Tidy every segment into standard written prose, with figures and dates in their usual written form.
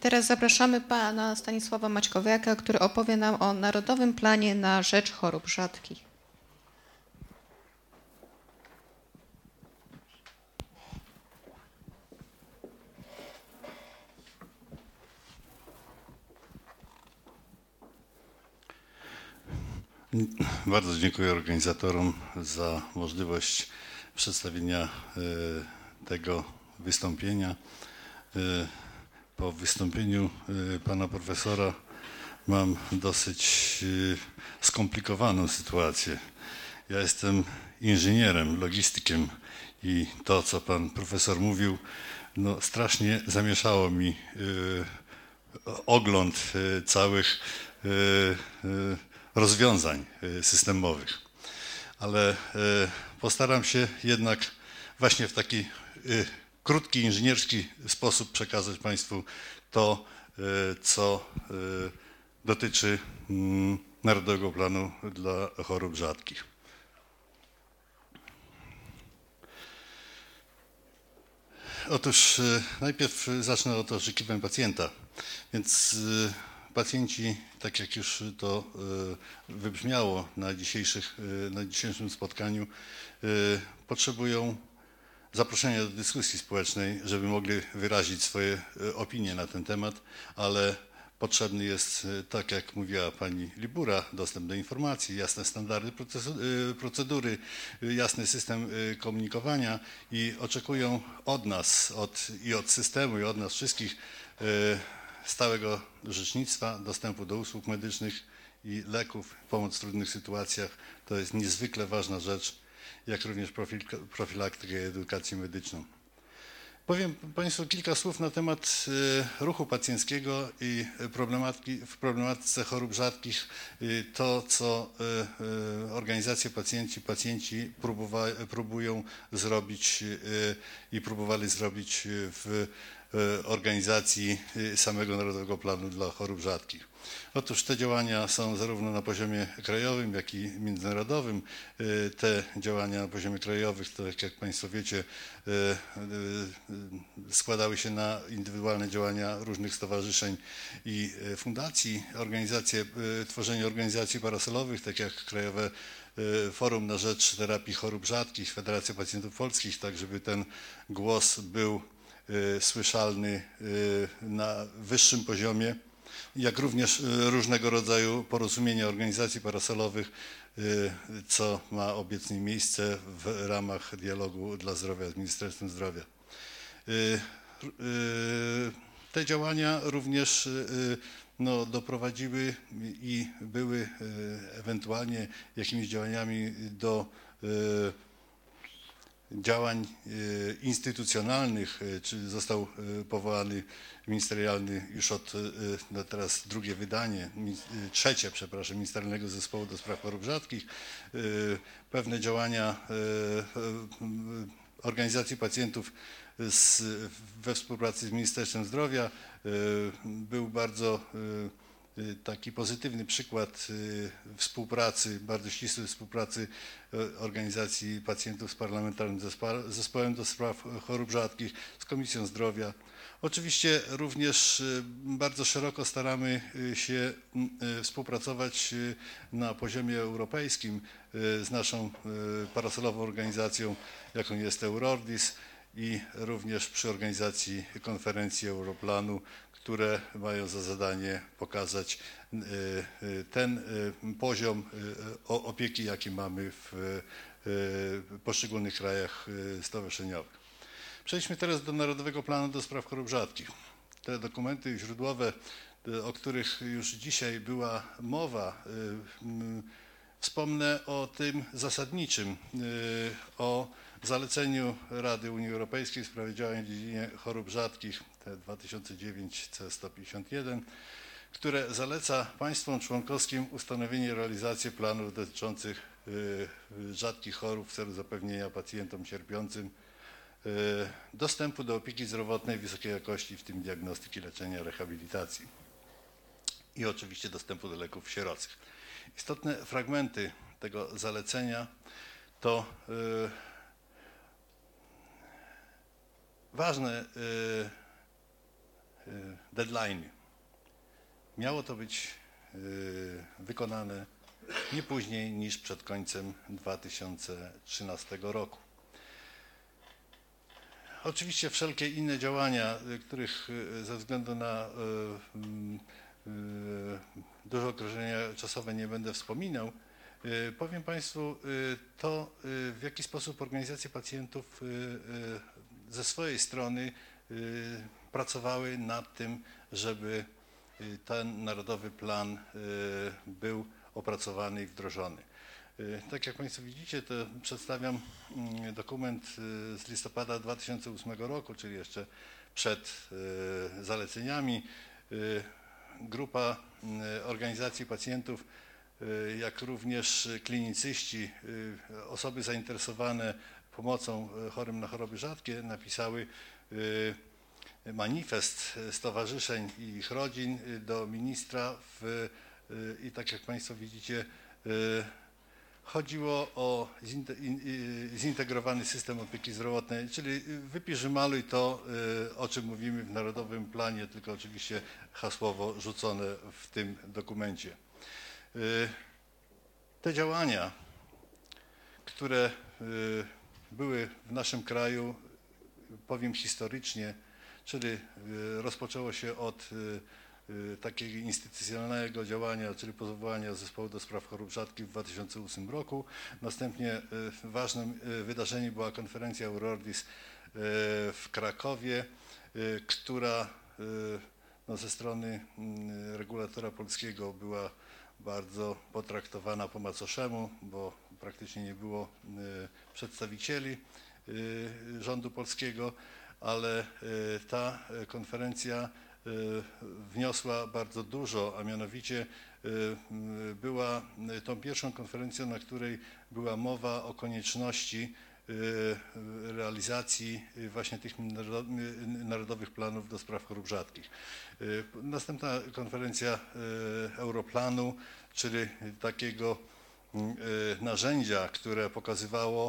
Teraz zapraszamy pana Stanisława Maćkowiaka, który opowie nam o Narodowym Planie na rzecz Chorób Rzadkich. Bardzo dziękuję organizatorom za możliwość przedstawienia tego wystąpienia. Po wystąpieniu pana profesora mam dosyć skomplikowaną sytuację. Ja jestem inżynierem, logistykiem i to, co pan profesor mówił, no strasznie zamieszało mi ogląd całych rozwiązań systemowych. Ale postaram się jednak właśnie w taki krótki, inżynierski sposób przekazać Państwu to, co dotyczy Narodowego Planu dla Chorób Rzadkich. Otóż najpierw zacznę od oczekiwań pacjenta. Więc pacjenci, tak jak już to wybrzmiało na dzisiejszym spotkaniu, potrzebują zaproszenia do dyskusji społecznej, żeby mogli wyrazić swoje opinie na ten temat, ale potrzebny jest, tak jak mówiła pani Libura, dostęp do informacji, jasne standardy procedury, jasny system komunikowania i oczekują od nas, od systemu i od nas wszystkich stałego orzecznictwa, dostępu do usług medycznych i leków, pomoc w trudnych sytuacjach. To jest niezwykle ważna rzecz, jak również profilaktykę i edukację medyczną. Powiem Państwu kilka słów na temat ruchu pacjenckiego i w problematyce chorób rzadkich. To, co organizacje pacjenci próbują zrobić i próbowali zrobić w organizacji samego Narodowego Planu dla Chorób Rzadkich. Otóż te działania są zarówno na poziomie krajowym, jak i międzynarodowym. Te działania na poziomie krajowym, to jak Państwo wiecie, składały się na indywidualne działania różnych stowarzyszeń i fundacji, tworzenie organizacji parasolowych, tak jak Krajowe Forum na Rzecz Terapii Chorób Rzadkich, Federacja Pacjentów Polskich, tak żeby ten głos był słyszalny na wyższym poziomie, jak również różnego rodzaju porozumienia organizacji parasolowych, co ma obecnie miejsce w ramach dialogu dla zdrowia z Ministerstwem Zdrowia. Te działania również doprowadziły i były ewentualnie jakimiś działaniami do działań instytucjonalnych, czy został powołany ministerialny już teraz trzecie, Ministerialnego Zespołu do Spraw Chorób Rzadkich. Pewne działania organizacji pacjentów we współpracy z Ministerstwem Zdrowia. Był bardzo taki pozytywny przykład współpracy, bardzo ścisłej współpracy organizacji pacjentów z Parlamentarnym Zespołem do Spraw Chorób Rzadkich, z Komisją Zdrowia. Oczywiście również bardzo szeroko staramy się współpracować na poziomie europejskim z naszą parasolową organizacją, jaką jest Eurordis, i również przy organizacji konferencji Europlanu, które mają za zadanie pokazać ten poziom opieki, jaki mamy w poszczególnych krajach stowarzyszeniowych. Przejdźmy teraz do Narodowego Planu do Spraw Chorób Rzadkich. Te dokumenty źródłowe, o których już dzisiaj była mowa, wspomnę o tym zasadniczym, o zaleceniu Rady Unii Europejskiej w sprawie działań w dziedzinie chorób rzadkich, te 2009 C151, które zaleca państwom członkowskim ustanowienie i realizację planów dotyczących rzadkich chorób w celu zapewnienia pacjentom cierpiącym dostępu do opieki zdrowotnej wysokiej jakości, w tym diagnostyki, leczenia, rehabilitacji i oczywiście dostępu do leków sierocych. Istotne fragmenty tego zalecenia to ważne deadline. Miało to być wykonane nie później niż przed końcem 2013 roku. Oczywiście wszelkie inne działania, których ze względu na duże określenia czasowe nie będę wspominał, powiem Państwu to, w jaki sposób organizacje pacjentów ze swojej strony pracowały nad tym, żeby ten narodowy plan był opracowany i wdrożony. Tak jak Państwo widzicie, to przedstawiam dokument z listopada 2008 roku, czyli jeszcze przed zaleceniami. Grupa organizacji pacjentów, jak również klinicyści, osoby zainteresowane pomocą chorym na choroby rzadkie napisały manifest stowarzyszeń i ich rodzin do ministra i tak jak Państwo widzicie, chodziło o zintegrowany system opieki zdrowotnej, czyli wypiżmaluj to, o czym mówimy w Narodowym Planie, tylko oczywiście hasłowo rzucone w tym dokumencie. Te działania, które były w naszym kraju, powiem historycznie, czyli rozpoczęło się od takiego instytucjonalnego działania, czyli powołania Zespołu do Spraw Chorób Rzadkich w 2008 roku. Następnie ważnym wydarzeniem była konferencja Eurordis w Krakowie, która ze strony regulatora polskiego była bardzo potraktowana po macoszemu, bo praktycznie nie było przedstawicieli rządu polskiego, ale ta konferencja wniosła bardzo dużo, a mianowicie była tą pierwszą konferencją, na której była mowa o konieczności realizacji właśnie tych narodowych planów do spraw chorób rzadkich. Następna konferencja Europlanu, czyli takiego narzędzia, które pokazywało,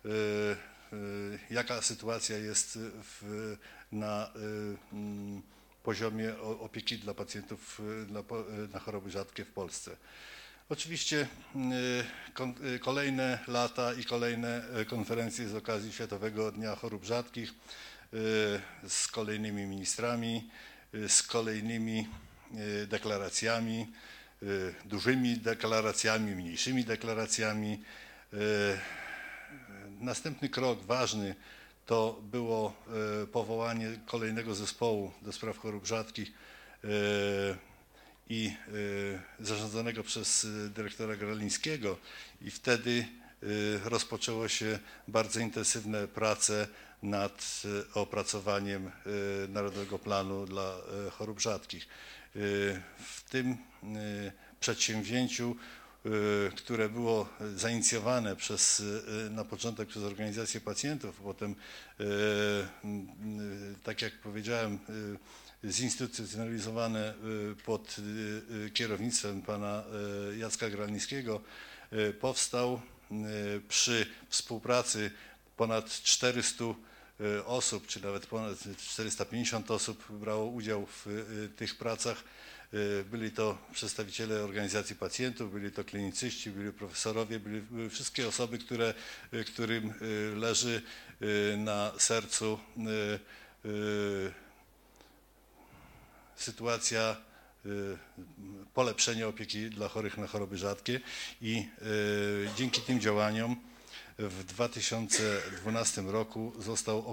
jaka sytuacja jest na poziomie opieki dla pacjentów na choroby rzadkie w Polsce. Oczywiście kolejne lata i kolejne konferencje z okazji Światowego Dnia Chorób Rzadkich z kolejnymi ministrami, z kolejnymi deklaracjami, dużymi deklaracjami, mniejszymi deklaracjami. Następny krok ważny to było powołanie kolejnego zespołu do spraw chorób rzadkich i zarządzanego przez dyrektora Gralińskiego i wtedy rozpoczęło się bardzo intensywne prace nad opracowaniem Narodowego Planu dla chorób rzadkich. W tym przedsięwzięciu, które było zainicjowane na początek przez organizację pacjentów, potem, tak jak powiedziałem, zinstytucjonalizowane pod kierownictwem pana Jacka Gralińskiego, powstał przy współpracy ponad 400 osób, czy nawet ponad 450 osób brało udział w tych pracach. Byli to przedstawiciele organizacji pacjentów, byli to klinicyści, byli profesorowie, były wszystkie osoby, którym leży na sercu sytuacja polepszenia opieki dla chorych na choroby rzadkie i dzięki tym działaniom w 2012 roku został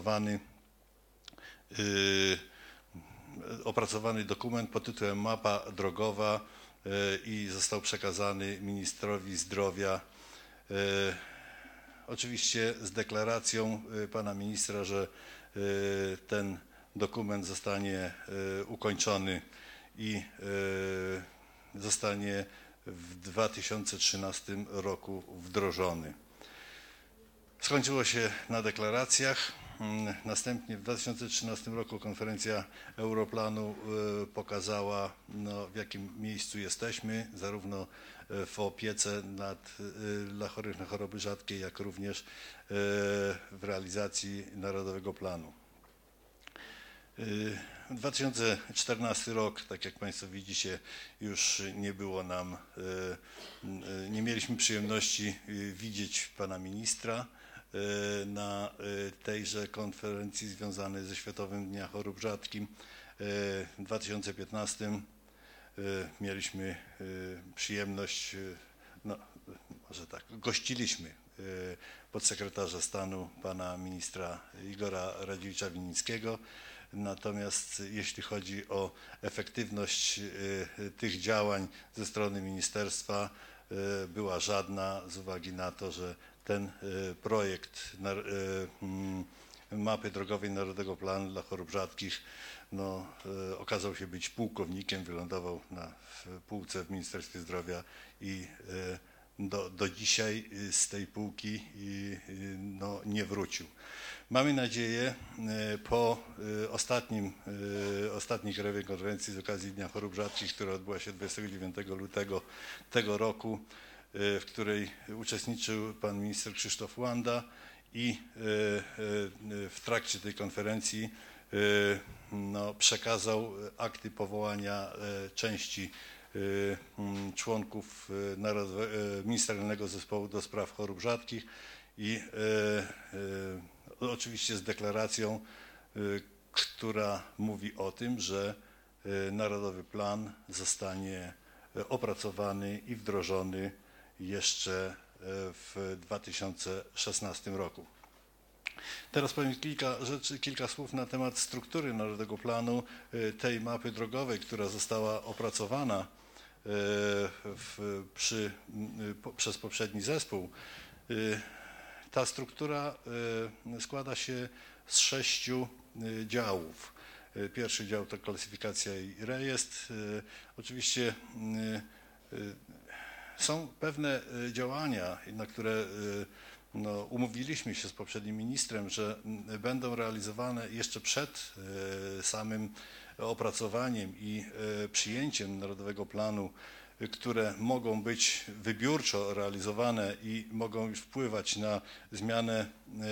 opracowany dokument pod tytułem Mapa drogowa i został przekazany ministrowi zdrowia. Oczywiście z deklaracją pana ministra, że ten dokument zostanie ukończony i zostanie w 2013 roku wdrożony. Skończyło się na deklaracjach. Następnie w 2013 roku konferencja Europlanu pokazała, w jakim miejscu jesteśmy, zarówno w opiece dla chorych na choroby rzadkie, jak również w realizacji Narodowego Planu. 2014 rok, tak jak Państwo widzicie, już nie było nam, nie mieliśmy przyjemności widzieć pana ministra na tejże konferencji związanej ze Światowym Dniem Chorób Rzadkich. W 2015 mieliśmy przyjemność, no może tak, gościliśmy podsekretarza stanu pana ministra Igora Radziewicza-Winnickiego. Natomiast jeśli chodzi o efektywność tych działań ze strony ministerstwa, była żadna z uwagi na to, że ten projekt mapy drogowej Narodowego Planu dla Chorób Rzadkich no, okazał się być pułkownikiem, wylądował na półce w Ministerstwie Zdrowia i do dzisiaj z tej półki no, nie wrócił. Mamy nadzieję po ostatniej krajowej konferencji z okazji Dnia Chorób Rzadkich, która odbyła się 29 lutego tego roku, w której uczestniczył pan minister Krzysztof Łanda i w trakcie tej konferencji no, przekazał akty powołania części członków Ministerialnego Zespołu do Spraw Chorób Rzadkich i oczywiście z deklaracją, która mówi o tym, że Narodowy Plan zostanie opracowany i wdrożony jeszcze w 2016 roku. Teraz powiem kilka słów na temat struktury Narodowego Planu, tej mapy drogowej, która została opracowana przez poprzedni zespół. Ta struktura składa się z 6 działów. Pierwszy dział to klasyfikacja i rejestr. Oczywiście są pewne działania, na które no, umówiliśmy się z poprzednim ministrem, że będą realizowane jeszcze przed samym opracowaniem i przyjęciem Narodowego Planu, które mogą być wybiórczo realizowane i mogą już wpływać na zmianę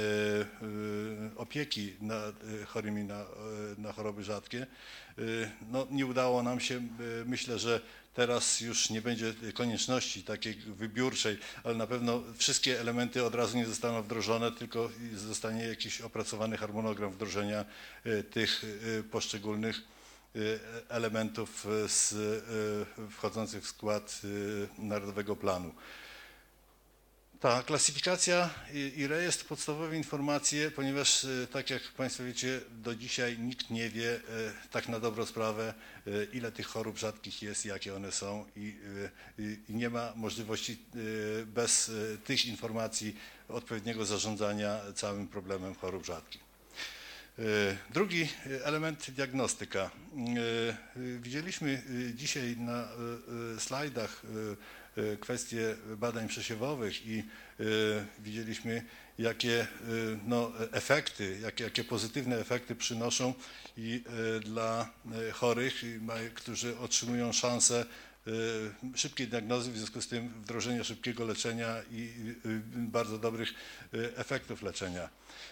opieki nad chorymi na choroby rzadkie. No, nie udało nam się, myślę, że teraz już nie będzie konieczności takiej wybiórczej, ale na pewno wszystkie elementy od razu nie zostaną wdrożone, tylko zostanie jakiś opracowany harmonogram wdrożenia tych poszczególnych elementów wchodzących w skład Narodowego Planu. Ta klasyfikacja i rejestr podstawowe informacje, ponieważ tak jak Państwo wiecie, do dzisiaj nikt nie wie tak na dobrą sprawę, ile tych chorób rzadkich jest, jakie one są i nie ma możliwości bez tych informacji odpowiedniego zarządzania całym problemem chorób rzadkich. Drugi element, diagnostyka. Widzieliśmy dzisiaj na slajdach kwestie badań przesiewowych i widzieliśmy, jakie no, efekty, jakie pozytywne efekty przynoszą i dla chorych, którzy otrzymują szansę szybkiej diagnozy, w związku z tym wdrożenia szybkiego leczenia i bardzo dobrych efektów leczenia.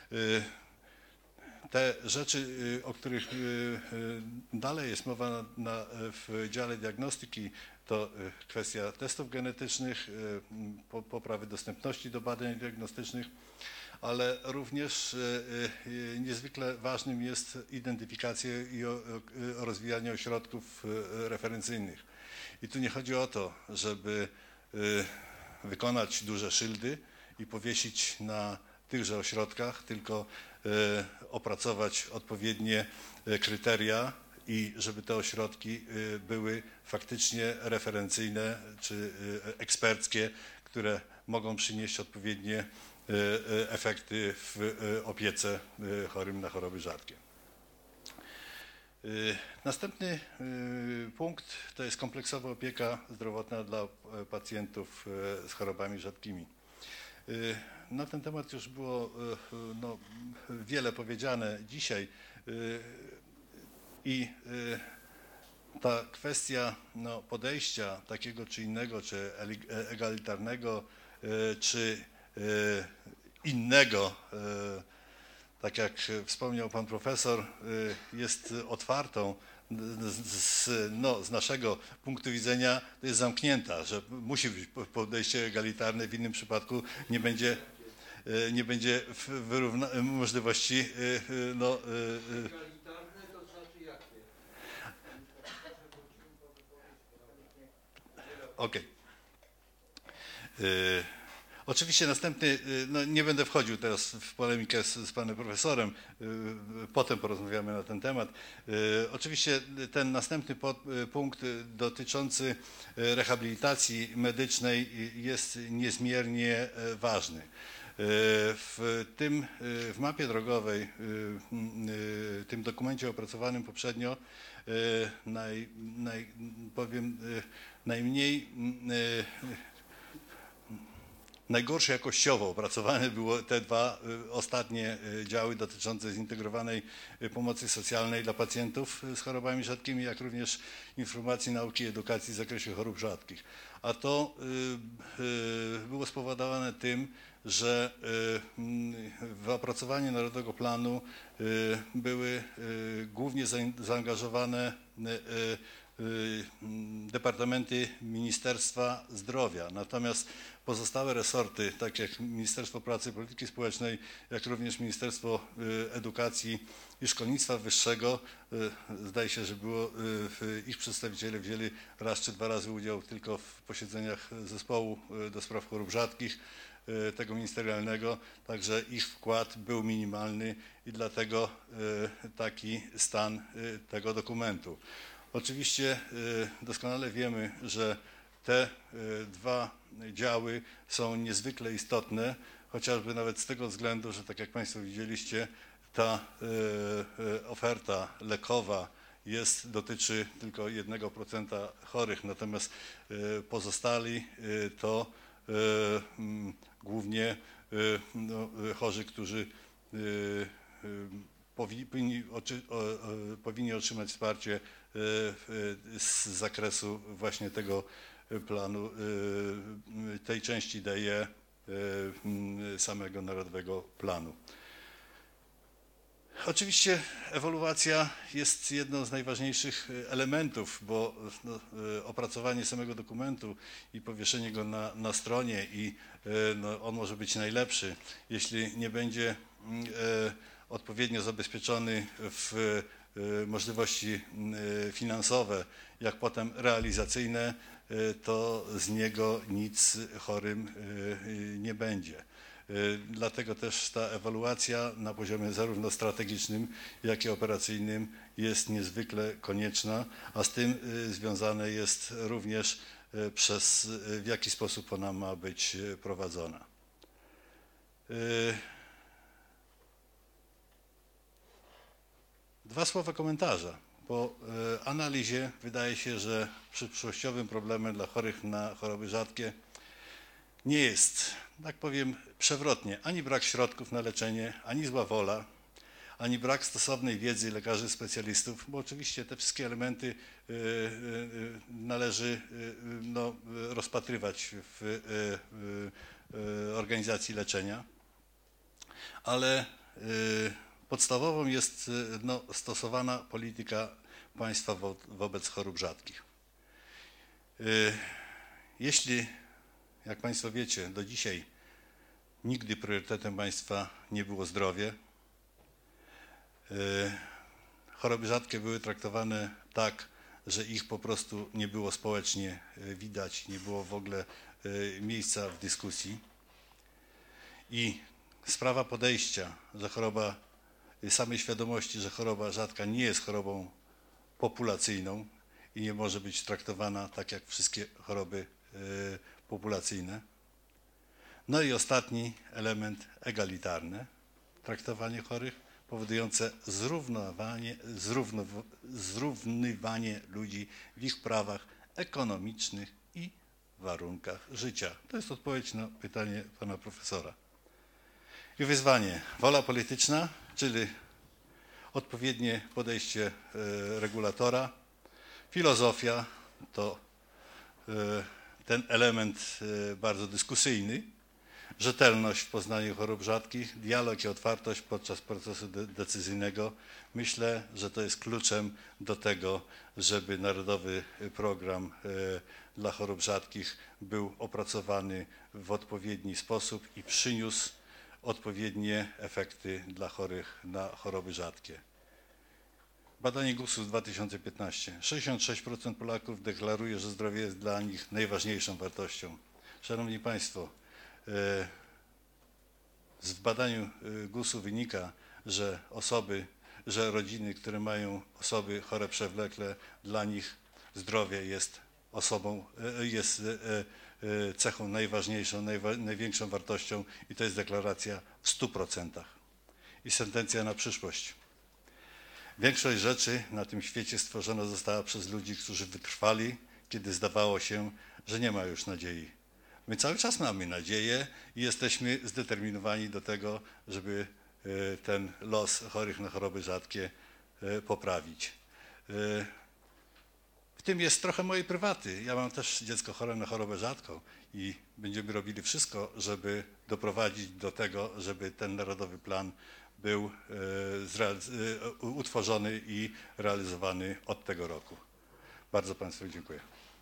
Te rzeczy, o których dalej jest mowa w dziale diagnostyki, to kwestia testów genetycznych, poprawy dostępności do badań diagnostycznych, ale również niezwykle ważnym jest identyfikacja i rozwijanie ośrodków referencyjnych. I tu nie chodzi o to, żeby wykonać duże szyldy i powiesić na tychże ośrodkach, tylko opracować odpowiednie kryteria i żeby te ośrodki były faktycznie referencyjne czy eksperckie, które mogą przynieść odpowiednie efekty w opiece chorym na choroby rzadkie. Następny punkt to jest kompleksowa opieka zdrowotna dla pacjentów z chorobami rzadkimi. Na ten temat już było no, wiele powiedziane dzisiaj i ta kwestia no, podejścia takiego czy innego, czy egalitarnego, czy innego tak jak wspomniał pan profesor, jest otwartą, z naszego punktu widzenia to jest zamknięta, że musi być podejście egalitarne, w innym przypadku nie będzie możliwości. Egalitarne to znaczy jakie? Okej. Oczywiście następny, nie będę wchodził teraz w polemikę z panem profesorem, potem porozmawiamy na ten temat. Oczywiście ten następny punkt dotyczący rehabilitacji medycznej jest niezmiernie ważny. W mapie drogowej, tym dokumencie opracowanym poprzednio, najgorsze jakościowo opracowane były te dwa ostatnie działy dotyczące zintegrowanej pomocy socjalnej dla pacjentów z chorobami rzadkimi, jak również informacji, nauki i edukacji w zakresie chorób rzadkich. A to było spowodowane tym, że w opracowanie Narodowego Planu były głównie zaangażowane departamenty Ministerstwa Zdrowia. Natomiast pozostałe resorty, tak jak Ministerstwo Pracy i Polityki Społecznej, jak również Ministerstwo Edukacji i Szkolnictwa Wyższego, zdaje się, że ich przedstawiciele wzięli raz czy dwa razy udział tylko w posiedzeniach zespołu do spraw chorób rzadkich, tego ministerialnego, także ich wkład był minimalny i dlatego taki stan tego dokumentu. Oczywiście doskonale wiemy, że te dwa działy są niezwykle istotne, chociażby nawet z tego względu, że tak jak Państwo widzieliście, ta oferta lekowa dotyczy tylko 1% chorych, natomiast pozostali to głównie chorzy, którzy powinni otrzymać wsparcie z zakresu właśnie tego planu, tej części DE samego Narodowego Planu. Oczywiście ewaluacja jest jedną z najważniejszych elementów, bo opracowanie samego dokumentu i powieszenie go na stronie on może być najlepszy, jeśli nie będzie odpowiednio zabezpieczony w możliwości finansowe, jak potem realizacyjne, to z niego nic chorym nie będzie. Dlatego też ta ewaluacja na poziomie zarówno strategicznym, jak i operacyjnym jest niezwykle konieczna, a z tym związane jest również w jaki sposób ona ma być prowadzona. Dwa słowa komentarza. Po analizie wydaje się, że przyszłościowym problemem dla chorych na choroby rzadkie nie jest, tak powiem przewrotnie, ani brak środków na leczenie, ani zła wola, ani brak stosownej wiedzy lekarzy specjalistów, bo oczywiście te wszystkie elementy należy rozpatrywać w organizacji leczenia, ale podstawową jest stosowana polityka państwa wobec chorób rzadkich. Jeśli, jak Państwo wiecie, do dzisiaj nigdy priorytetem państwa nie było zdrowie, choroby rzadkie były traktowane tak, że ich po prostu nie było społecznie widać, nie było w ogóle miejsca w dyskusji i sprawa podejścia, że samej świadomości, że choroba rzadka nie jest chorobą populacyjną i nie może być traktowana tak jak wszystkie choroby populacyjne. No i ostatni element egalitarny, traktowanie chorych, powodujące zrównywanie ludzi w ich prawach ekonomicznych i warunkach życia. To jest odpowiedź na pytanie pana profesora. I wyzwanie, wola polityczna, czyli odpowiednie podejście regulatora, filozofia to ten element bardzo dyskusyjny, rzetelność w poznaniu chorób rzadkich, dialog i otwartość podczas procesu decyzyjnego. Myślę, że to jest kluczem do tego, żeby Narodowy Program dla Chorób Rzadkich był opracowany w odpowiedni sposób i przyniósł odpowiednie efekty dla chorych na choroby rzadkie. Badanie GUS-u z 2015. 66% Polaków deklaruje, że zdrowie jest dla nich najważniejszą wartością. Szanowni Państwo, z badaniu GUS-u wynika, że rodziny, które mają osoby chore przewlekle, dla nich zdrowie jest cechą najważniejszą, największą wartością i to jest deklaracja w 100%. I sentencja na przyszłość. Większość rzeczy na tym świecie stworzona została przez ludzi, którzy wytrwali, kiedy zdawało się, że nie ma już nadziei. My cały czas mamy nadzieję i jesteśmy zdeterminowani do tego, żeby ten los chorych na choroby rzadkie poprawić. W tym jest trochę mojej prywaty. Ja mam też dziecko chore na chorobę rzadką i będziemy robili wszystko, żeby doprowadzić do tego, żeby ten Narodowy Plan był utworzony i realizowany od tego roku. Bardzo Państwu dziękuję.